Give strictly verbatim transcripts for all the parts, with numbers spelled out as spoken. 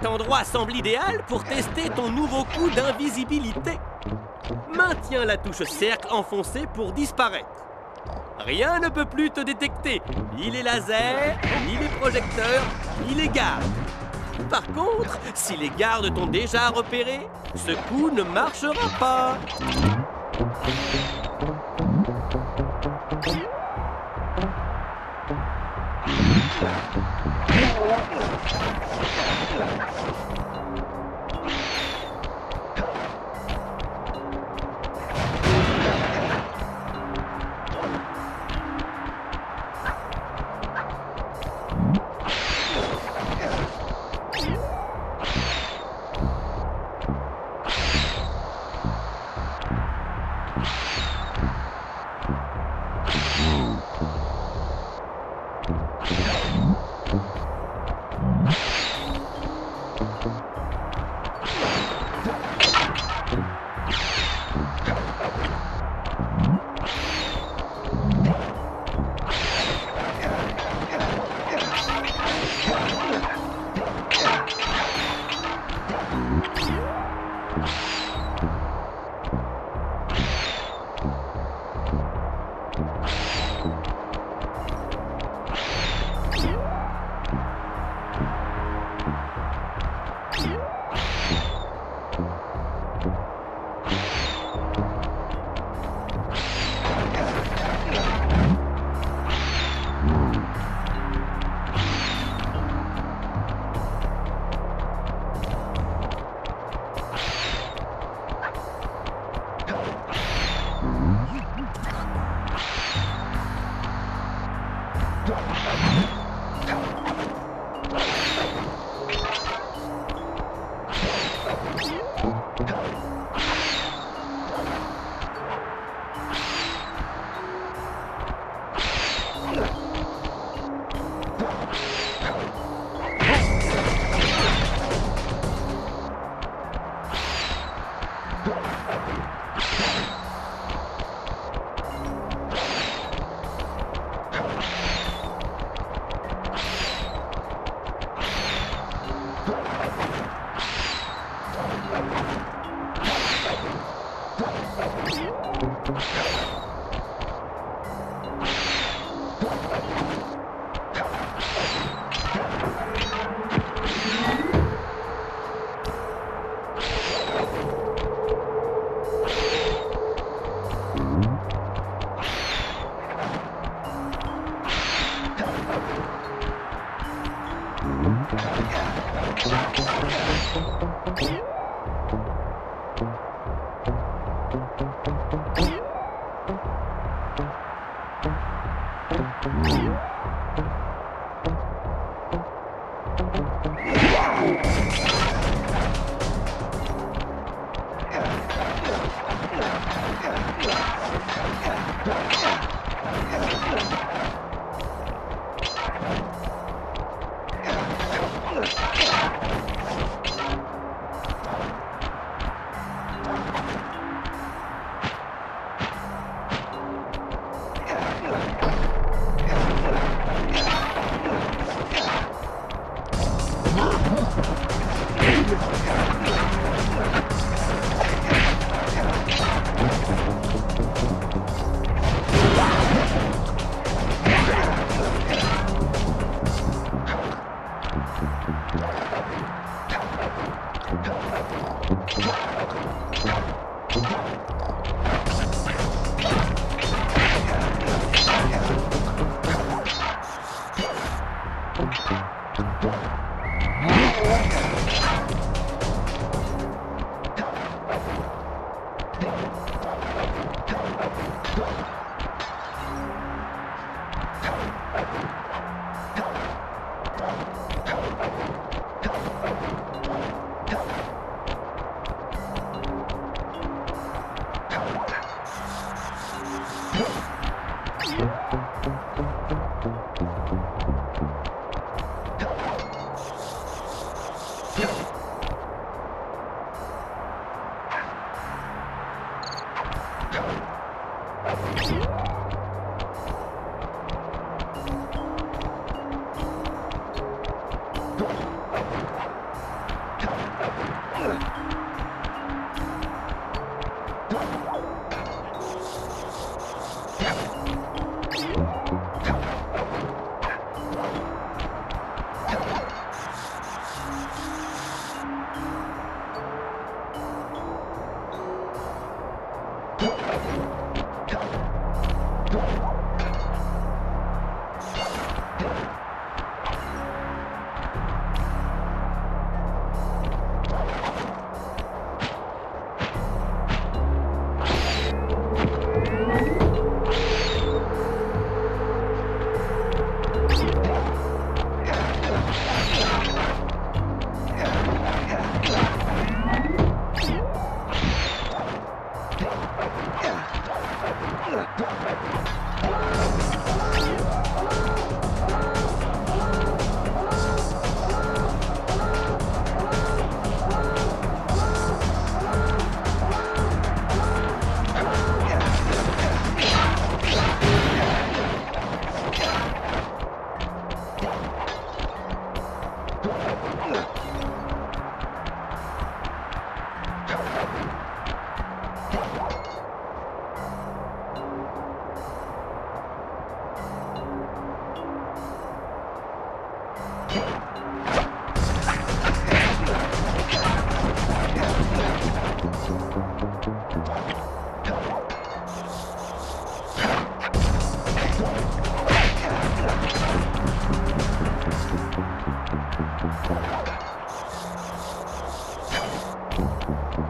endroit semble idéal pour tester ton nouveau coup d'invisibilité. Maintiens la touche cercle enfoncée pour disparaître. Rien ne peut plus te détecter, ni les lasers, ni les projecteurs, ni les gardes. Par contre, si les gardes t'ont déjà repéré, ce coup ne marchera pas.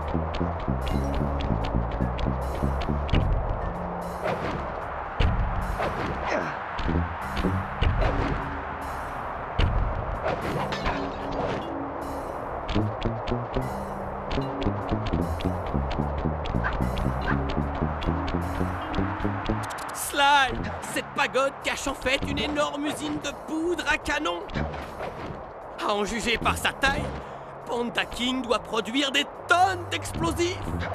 Sly, cette pagode cache en fait une énorme usine de poudre à canon. À en juger par sa taille, Panda King doit produire des tonnes d'explosifs.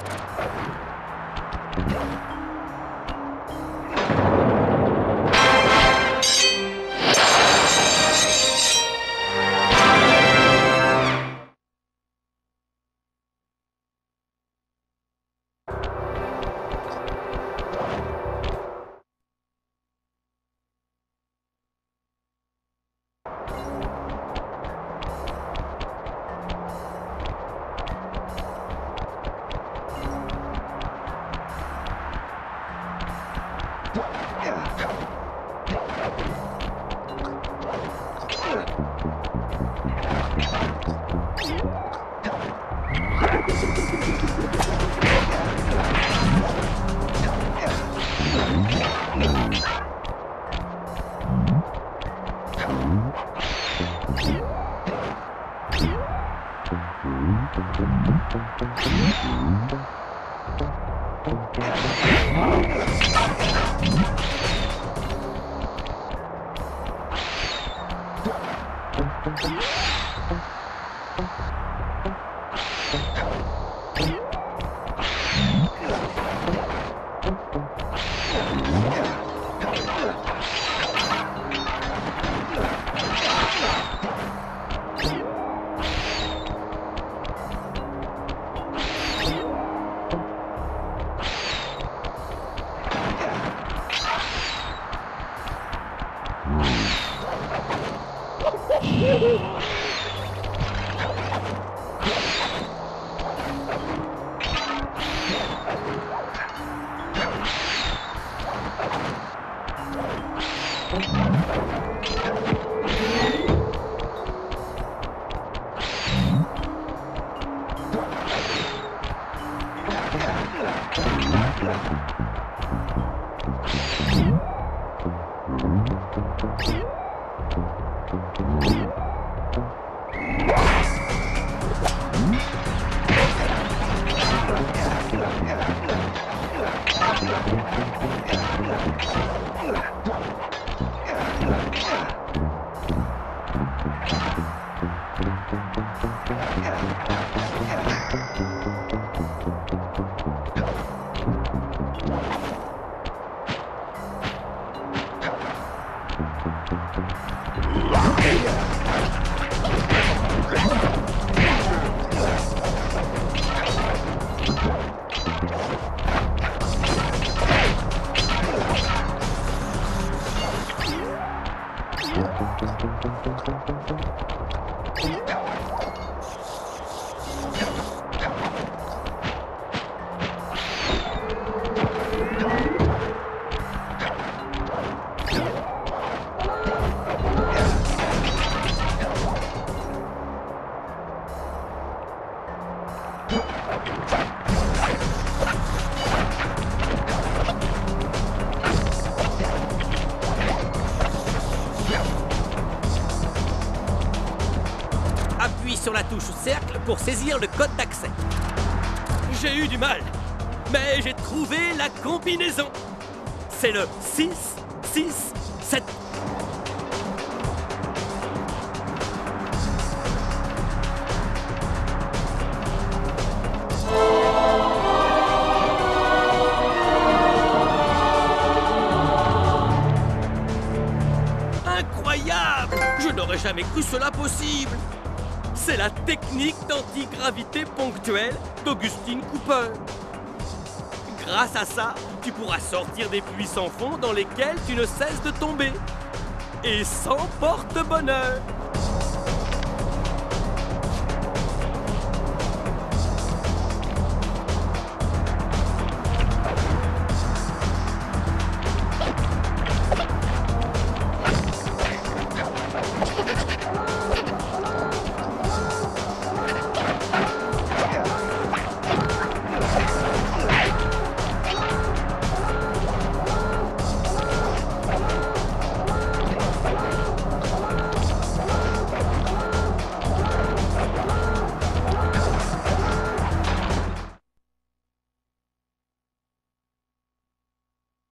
Sur la touche cercle pour saisir le code d'accès. J'ai eu du mal, mais j'ai trouvé la combinaison. C'est le six, six, sept. Incroyable! Je n'aurais jamais cru cela possible. C'est la technique d'antigravité ponctuelle d'Augustine Cooper. Grâce à ça, tu pourras sortir des puits sans fond dans lesquels tu ne cesses de tomber. Et sans porte-bonheur.